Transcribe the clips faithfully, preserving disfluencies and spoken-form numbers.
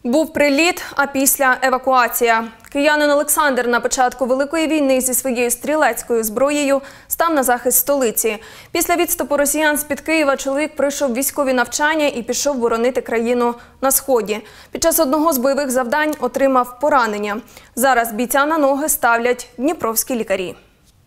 Був приліт, а після – евакуація. Киянин Олександр на початку Великої війни зі своєю стрілецькою зброєю став на захист столиці. Після відступу росіян з-під Києва чоловік пройшов військові навчання і пішов боронити країну на Сході. Під час одного з бойових завдань отримав поранення. Зараз бійця на ноги ставлять дніпровські лікарі.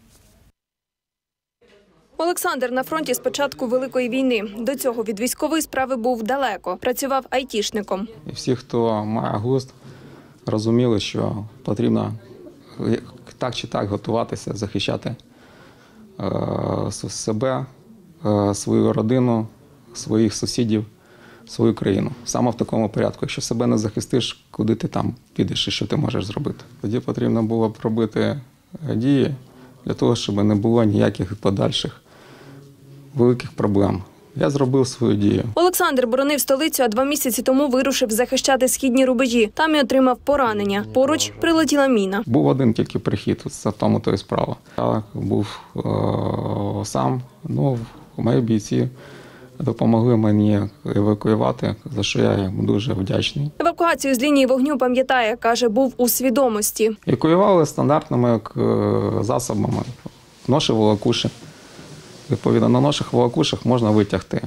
Олександр на фронті з початку Великої війни. До цього від військової справи був далеко. Працював айтішником. І всі, хто має глузд, розуміли, що потрібно так чи так готуватися, захищати е, себе, е, свою родину, своїх сусідів, свою країну. Саме в такому порядку. Якщо себе не захистиш, куди ти там підеш і що ти можеш зробити. Тоді потрібно було б робити дії для того, щоб не було ніяких подальших великих проблем. Я зробив свою дію. Олександр боронив столицю, а два місяці тому вирушив захищати східні рубежі. Там і отримав поранення. Поруч прилетіла міна. Був один тільки прихід, це в тому то і справа. Я був е сам, ну, мої бійці допомогли мені евакуювати, за що я їм дуже вдячний. Евакуацію з лінії вогню пам'ятає, каже, був у свідомості. Евакуювали стандартними засобами, ноші, волокуші. Відповідно, на наших волокушах можна витягти.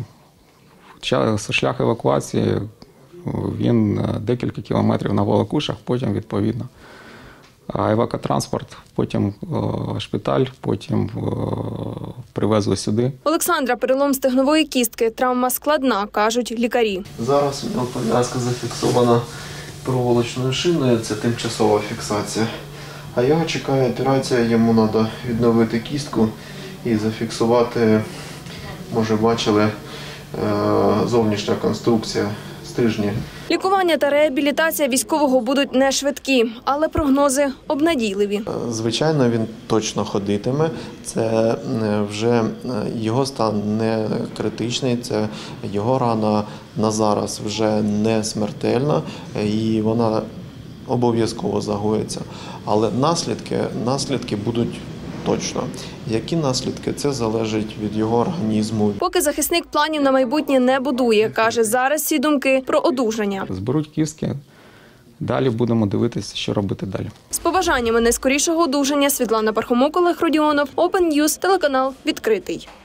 Шлях евакуації, він декілька кілометрів на волокушах, потім відповідно евакотранспорт, потім шпиталь, потім привезли сюди. Олександра перелом стегнової кістки, травма складна, кажуть лікарі. Зараз у нього пов'язка зафіксована проволочною шиною, це тимчасова фіксація. А його чекає операція, йому треба відновити кістку і зафіксувати, може бачили, зовнішня конструкція, стрижні. Лікування та реабілітація військового будуть не швидкі, але прогнози обнадійливі. Звичайно, він точно ходитиме. Це вже його стан не критичний, це його рана на зараз вже не смертельна і вона обов'язково загоїться. Але наслідки, наслідки будуть точно. Які наслідки? Це залежить від його організму. Поки захисник планів на майбутнє не будує, каже, зараз всі думки про одужання. Зберуть кістки, далі будемо дивитися, що робити далі. З побажаннями найскорішого одужання Світлана Пархомок, Олег Родіонов, Open News, телеканал «Відкритий».